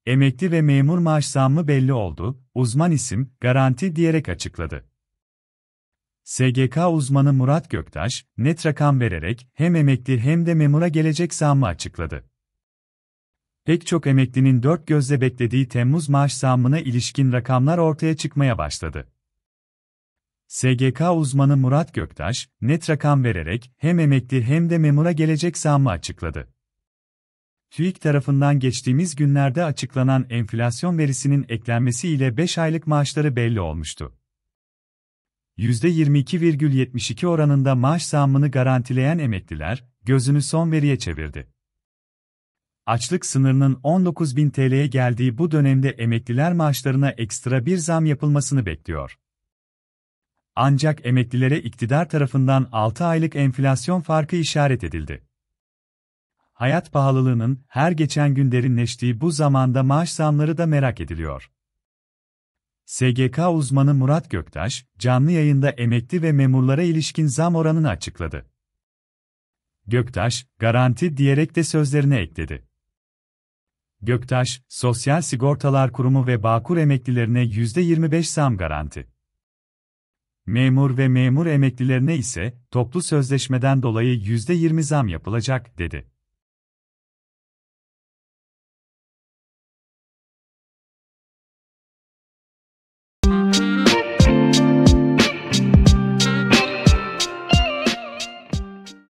Emekli ve memur maaş zammı belli oldu, uzman isim, garanti diyerek açıkladı. SGK uzmanı Murat Göktaş, net rakam vererek hem emekli hem de memura gelecek zammı açıkladı. Pek çok emeklinin dört gözle beklediği Temmuz maaş zammına ilişkin rakamlar ortaya çıkmaya başladı. SGK uzmanı Murat Göktaş, net rakam vererek hem emekli hem de memura gelecek zammı açıkladı. TÜİK tarafından geçtiğimiz günlerde açıklanan enflasyon verisinin eklenmesiyle 5 aylık maaşları belli olmuştu. %22,72 oranında maaş zammını garantileyen emekliler, gözünü son veriye çevirdi. Açlık sınırının 19.000 TL'ye geldiği bu dönemde emekliler maaşlarına ekstra bir zam yapılmasını bekliyor. Ancak emeklilere iktidar tarafından 6 aylık enflasyon farkı işaret edildi. Hayat pahalılığının her geçen gün derinleştiği bu zamanda maaş zamları da merak ediliyor. SGK uzmanı Murat Göktaş, canlı yayında emekli ve memurlara ilişkin zam oranını açıkladı. Göktaş, garanti diyerek de sözlerine ekledi. Göktaş, Sosyal Sigortalar Kurumu ve Bağkur emeklilerine %25 zam garanti. Memur ve memur emeklilerine ise toplu sözleşmeden dolayı %20 zam yapılacak, dedi.